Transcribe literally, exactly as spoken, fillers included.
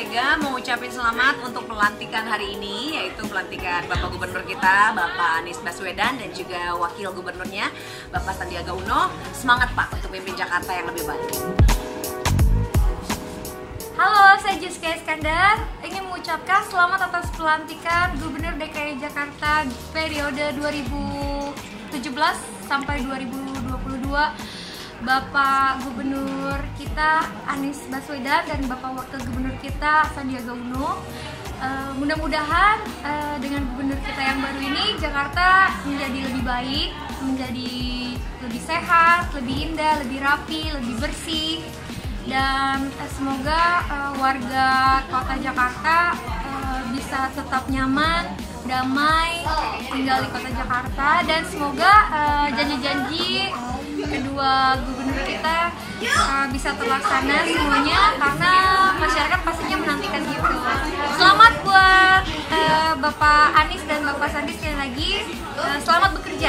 juga mau ucapin selamat untuk pelantikan hari ini, yaitu pelantikan Bapak Gubernur kita, Bapak Anies Baswedan, dan juga Wakil Gubernurnya, Bapak Sandiaga Uno. Semangat Pak untuk memimpin Jakarta yang lebih baik. Halo, saya Jessica Iskandar. Ingin mengucapkan selamat atas pelantikan Gubernur D K I Jakarta periode dua ribu tujuh belas sampai dua ribu dua puluh dua. Bapak Gubernur kita Anies Baswedan dan Bapak Wakil Gubernur kita Sandiaga Uno. Uh, mudah-mudahan uh, dengan gubernur kita yang baru ini Jakarta menjadi lebih baik, menjadi lebih sehat, lebih indah, lebih rapi, lebih bersih. Dan uh, semoga uh, warga kota Jakarta uh, bisa tetap nyaman, damai tinggal di kota Jakarta, dan semoga uh, janji-janji kedua gubernur kita uh, bisa terlaksana semuanya, karena masyarakat pastinya menantikan itu. Selamat buat uh, Bapak Anies dan Bapak Sandi sekali lagi, uh, selamat bekerja.